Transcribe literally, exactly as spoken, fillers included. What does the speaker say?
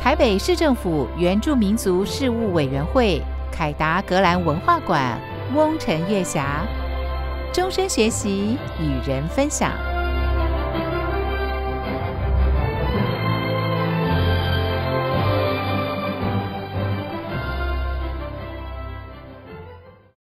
台北市政府原住民族事务委员会凯达格兰文化馆翁陈月霞，终身学习与人分享。